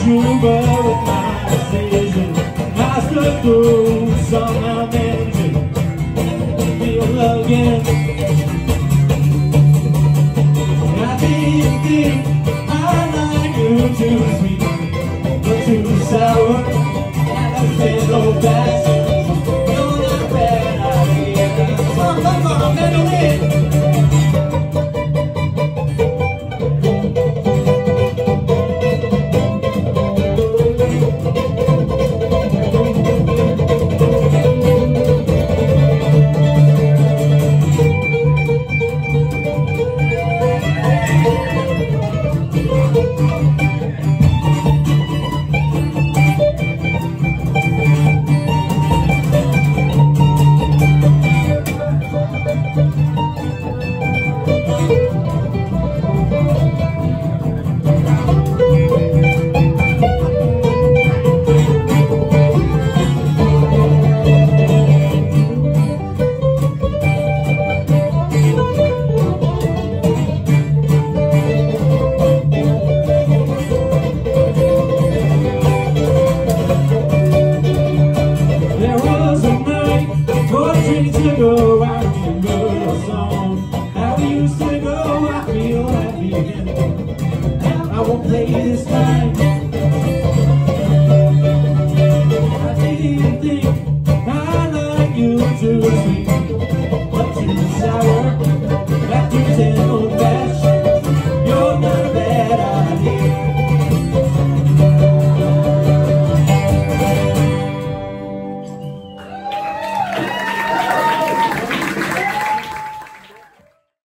true, but with my decision I stood through, somehow managing to feel love again. I didn't think I liked you too sweet, but too sour, and I said no best. You're not bad idea. Come on, melody. Ago, I remember a song. How we used to go, I feel happy again. I won't play this time. I didn't think I liked you too sweet.